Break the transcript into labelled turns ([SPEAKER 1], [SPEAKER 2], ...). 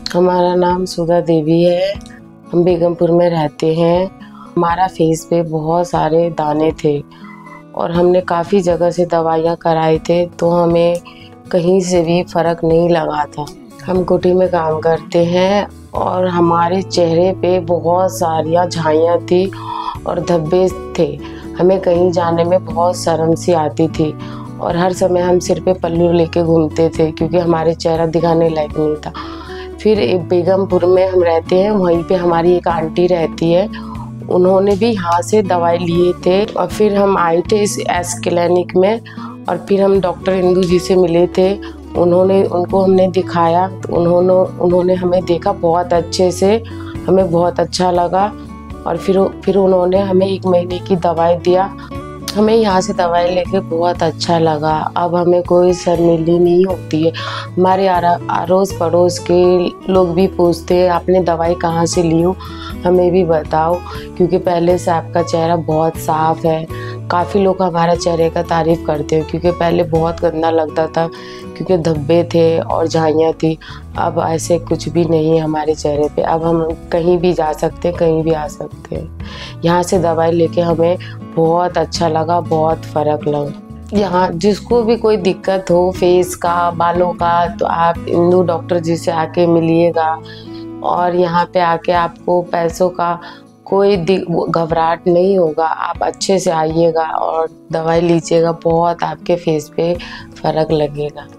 [SPEAKER 1] हमारा नाम सुधा देवी है। हम बेगमपुर में रहते हैं। हमारा फेस पे बहुत सारे दाने थे और हमने काफ़ी जगह से दवाइयाँ कराए थे, तो हमें कहीं से भी फ़र्क नहीं लगा था। हम कुटी में काम करते हैं और हमारे चेहरे पे बहुत सारियाँ झाइयाँ थी और धब्बे थे। हमें कहीं जाने में बहुत शर्म सी आती थी और हर समय हम सिर पे पल्लू लेके घूमते थे क्योंकि हमारे चेहरा दिखाने लायक नहीं था। फिर एक बेगमपुर में हम रहते हैं, वहीं पे हमारी एक आंटी रहती है, उन्होंने भी यहाँ से दवाई लिए थे और फिर हम आए थे इस एस क्लिनिक में और फिर हम डॉक्टर इंदू जी से मिले थे। उनको हमने दिखाया तो उन्होंने हमें देखा बहुत अच्छे से, हमें बहुत अच्छा लगा और फिर उन्होंने हमें 1 महीने की दवाई दिया। हमें यहाँ से दवाई लेके बहुत अच्छा लगा। अब हमें कोई शर्मिंदगी नहीं होती है। हमारे अड़ोस पड़ोस के लोग भी पूछते हैं आपने दवाई कहाँ से ली हो, हमें भी बताओ, क्योंकि पहले से आपका चेहरा बहुत साफ़ है। काफ़ी लोग हमारा चेहरे का तारीफ़ करते हैं क्योंकि पहले बहुत गंदा लगता था क्योंकि धब्बे थे और झाइयाँ थी। अब ऐसे कुछ भी नहीं है हमारे चेहरे पे। अब हम कहीं भी जा सकते हैं, कहीं भी आ सकते हैं। यहाँ से दवाई लेके हमें बहुत अच्छा लगा, बहुत फ़र्क लगा। यहाँ जिसको भी कोई दिक्कत हो फेस का, बालों का, तो आप इंदू डॉक्टर जी से आके मिलिएगा और यहाँ पे आके आपको पैसों का कोई घबराहट नहीं होगा। आप अच्छे से आइएगा और दवाई लीजिएगा, बहुत आपके फेस पे फ़र्क लगेगा।